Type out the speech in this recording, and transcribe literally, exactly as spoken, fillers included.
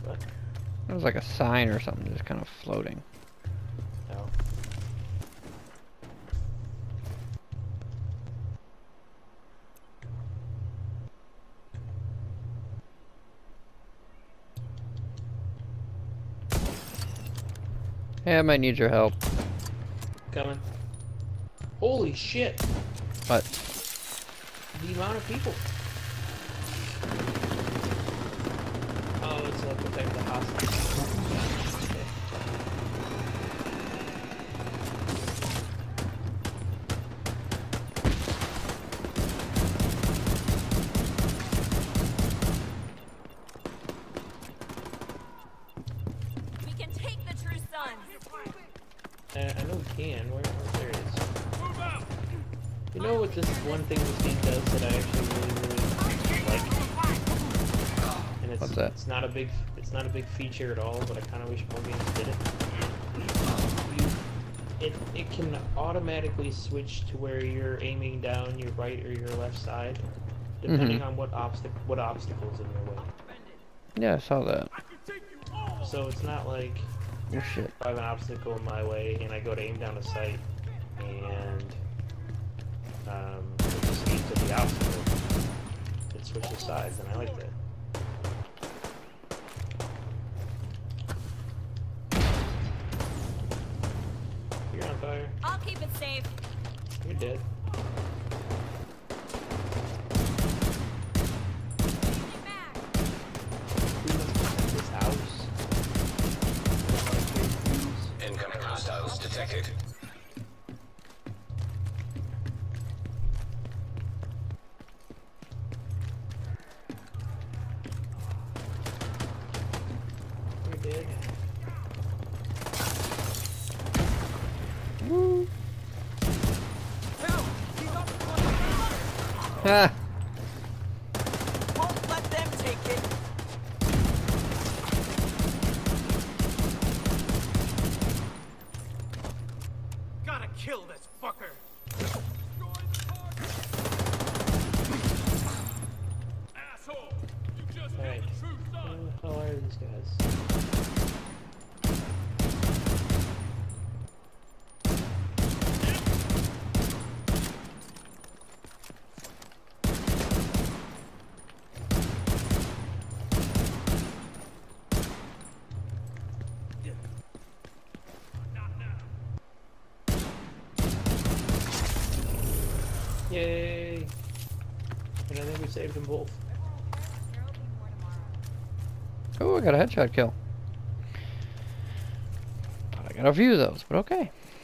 but It was like a sign or something just kind of floating. no. Hey, I might need your help. Coming. Holy shit! What? The amount of people. Oh, it's like protect the hostage. Okay. We can take the true sons. Uh, I know we can. Where, where there is. You know what this one thing this game does that I actually really, really like? And it's What's that? it's not a big it's not a big feature at all, but I kind of wish more games did it. You, it it can automatically switch to where you're aiming down your right or your left side, depending Mm-hmm. on what obstac what obstacles in your way. Yeah, I saw that. So it's not like Oh shit. if I have an obstacle in my way and I go to aim down a sight and um, it just aims at the obstacle. It switches sides, and I like that. You're on fire. I'll keep it safe. You're dead. Get back. We must protect this house. Incoming hostiles detected. You're dead. Woo. Ha! Won't let them take it. Gotta kill this fucker. Asshole! You just Alright. killed the true Who son! the hell are these guys? Not now. Yay! And I think we saved them both. There will be more tomorrow. Oh, I got a headshot kill. Thought I got a few of those, but okay.